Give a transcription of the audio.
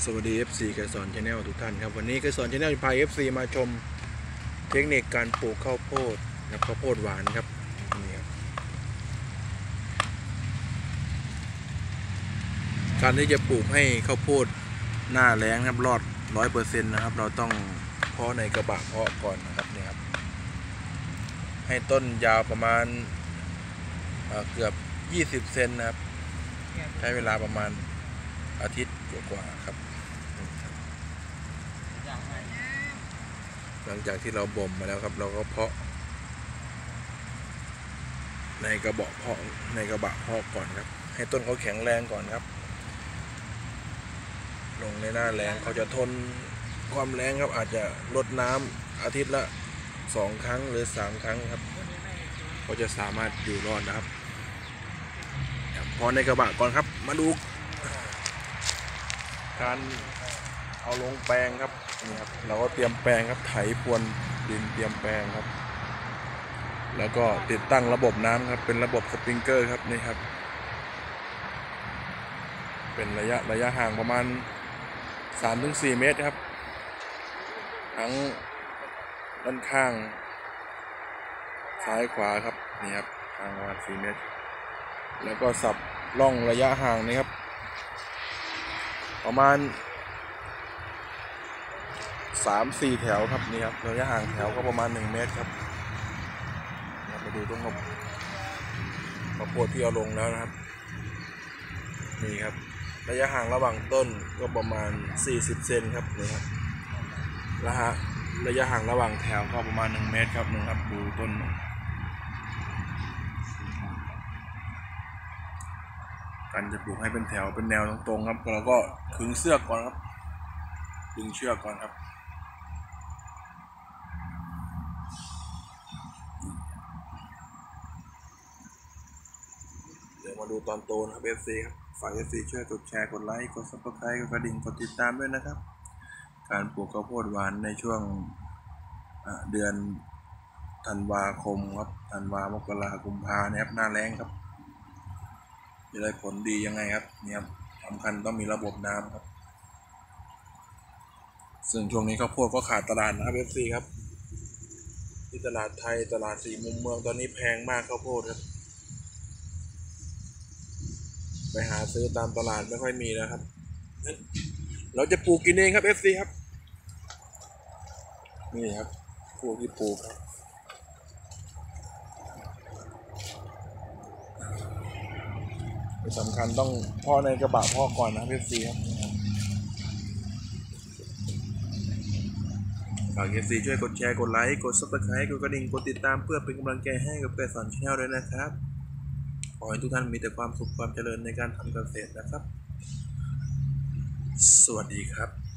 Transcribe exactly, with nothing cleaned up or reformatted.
สวัสดี เอฟ ซี ไกรสอน Channel ทุกท่านครับวันนี้ไกรสอน Channel พา เอฟ ซี มาชมเทคนิคการปลูกข้าวโพดนะข้าวโพดหวานครับนี่ครับการที่จะปลูกให้ข้าวโพดหน้าแล้งครับรอด ร้อยเปอร์เซ็นต์ นะครับเราต้องเพาะในกระบะเพาะก่อนนะครับนี่ครับให้ต้นยาวประมาณเเกือบยี่สิบเซนนะครับใช้เวลาประมาณอาทิตย์กว่าๆครับหลังจากที่เราบ่มมาแล้วครับเราก็เพาะในกระบอกเพาะในกระบะเพาะก่อนครับให้ต้นเขาแข็งแรงก่อนครับลงในหน้าแรงเขาจะทนความแรงครับอาจจะลดน้ำอาทิตย์ละสองครั้งหรือสามครั้งครับเขาจะสามารถอยู่รอดนะครับพอในกระบะก่อนครับมาดูการเอาลงแปลงครับนี่ครับเราก็เตรียมแปลงครับไถพรวนดินเตรียมแปลงครับแล้วก็ติดตั้งระบบน้ำครับเป็นระบบสปริงเกอร์ครับนี่ครับเป็นระยะระยะห่างประมาณ สามถึงสี่ เมตรครับทั้งด้านข้างซ้ายขวาครับนี่ครับห่างประมาณสี่เมตรแล้วก็สับล่องระยะห่างนี่ครับประมาณ สามสี่ แถวครับนี่ครับระยะห่างแถวก็ประมาณหนึ่งเมตรครับมาดูตรงครับข้าวโพดที่เอาลงแล้วนะครับนี่ครับระยะห่างระหว่างต้นก็ประมาณสี่สิบเซนครับนี่ครับระยะระยะห่างระหว่างแถวก็ประมาณหนึ่งเมตรครับนึงครับดูต้นการจะปลูกให้เป็นแถวเป็นแนวตรงๆครับแล้วก็ขึงเสือกก่อนครับดึงเชือกก่อนครับเดี๋ยวมาดูตอนโตนะครับ เอฟ ซี ครับฝาก เอฟ ซี ช่วยกดแชร์กดไลค์กด ซับสไครบ์ กดกระดิ่งกดติดตามด้วยนะครับการปลูกข้าวโพดหวานในช่วงเดือนธันวาคมครับธันวามกรากุมภาเนี่ยครับหน้าแล้งครับจะได้ผลดียังไงครับเนี่ยครับสำคัญต้องมีระบบน้ำครับซึ่งช่วงนี้ข้าวโพดก็ขาดตลาดนะครับ เอฟ ซี ครับที่ตลาดไทยตลาดสี่มุมเมืองตอนนี้แพงมากข้าวโพดครับไปหาซื้อตามตลาดไม่ค่อยมีแล้วครับเราจะปลูกกินเองครับ เอฟ ซี ครับนี่ครับพวกที่ปลูกครับสำคัญต้องเพาะในกระบะเพาะก่อนนะ เอฟ ซี ครับฝาก เอฟ ซี ช่วยกดแชร์กดไลค์กด ซับสไครบ์ กดกระดิ่งกดติดตามเพื่อเป็นกำลังใจให้กับไกรสอน Channel ด้วยนะครับขอให้ทุกท่านมีแต่ความสุขความเจริญในการทำเกษตรนะครับสวัสดีครับ